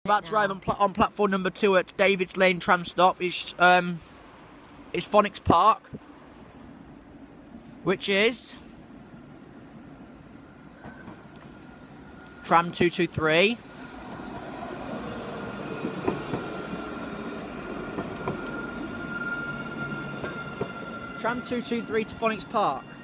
About to arrive on platform number 2 at David's Lane tram stop. It's Phonics Park, which is Tram 223. Tram 223 to Phonics Park.